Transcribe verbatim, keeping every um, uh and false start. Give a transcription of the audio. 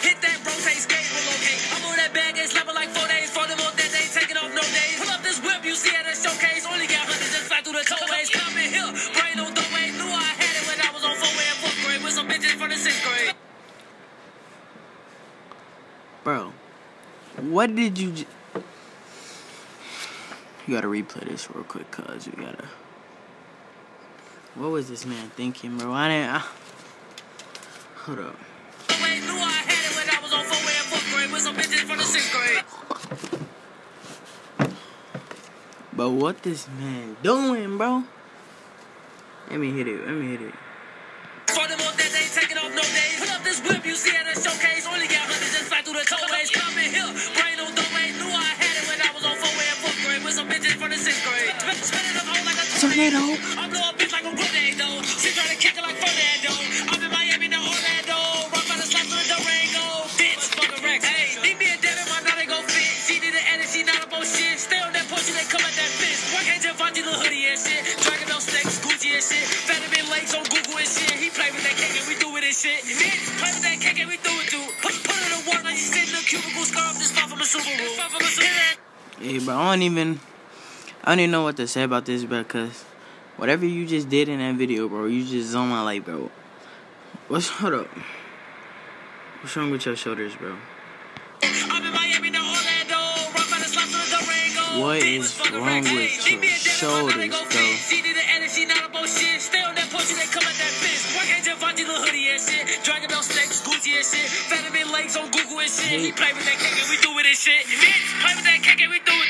Hit that rotate, skate, relocate. I'm on that bag, it's level like four days. For them all that they taking off no days. Pull up this whip, you see at a showcase. Only got hundreds and fly through the tollways. Come in here, brain on the way. Knew I had it when I was on four way and fourth grade with some bitches from the sixth grade. Bro, what did you j You gotta replay this real quick, cuz you gotta. What was this man thinking, bro? I didn't. I... Hold up. Knew I had it when I was on four way and fourth grade with some bitches from the sixth grade. But what this man doing, bro? Let me hit it. Let me hit it. For them all that they taking off no days. Pull up this whip, you see at a showcase. Only got hundreds and fly through the tollways. Come in here, brain on the way. Knew I had it when I was on four way and fourth grade with some bitches from the sixth grade. Spinning them all like a tornado. I blow a bitch like a tornado. She try to kick it like Fernando. I'm in Miami, now Orlando. Rock by the slap to the Durango. Bitch, fucking Rex. Hey, need me a debit, my now they go fit. She need an edit, she not up on shit. Stay on that pussy, they come at that fist. Work ain't Giovanni, little hoodie and shit. Dragon Bell snakes, Gucci and shit. Vitamin Lakes on Google and shit. He play with that cake and we do with this shit. Bitch, play with that cake and we do it too. Put, put it to work like you sit in the cubicle. Scar up this far from a Subaru. Hey, bro, I don't even. I don't even know what to say about this, bro, because whatever you just did in that video, bro, you just on my life, bro. What's, hold up. What's wrong with your shoulders, bro? I'm in Miami, now Orlando. Rock by the slap to the Durango. What is wrong with your shoulders, bro? She need an edit, she not up on shit. Stay on that pussy, they come at that fist. Work ain't Giovanni, little hoodie and shit. Dragon Bell snakes, Gucci and shit. Vitamin Lakes on Google and shit. He play with that cake and we do with this shit. Bitch, play with that cake and we do it.